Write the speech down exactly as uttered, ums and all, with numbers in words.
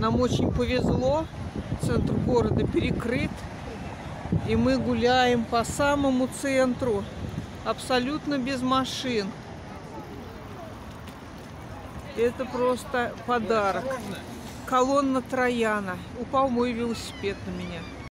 Нам очень повезло, центр города перекрыт, и мы гуляем по самому центру, абсолютно без машин. Это просто подарок. Колонна Трояна. Упал мой велосипед на меня.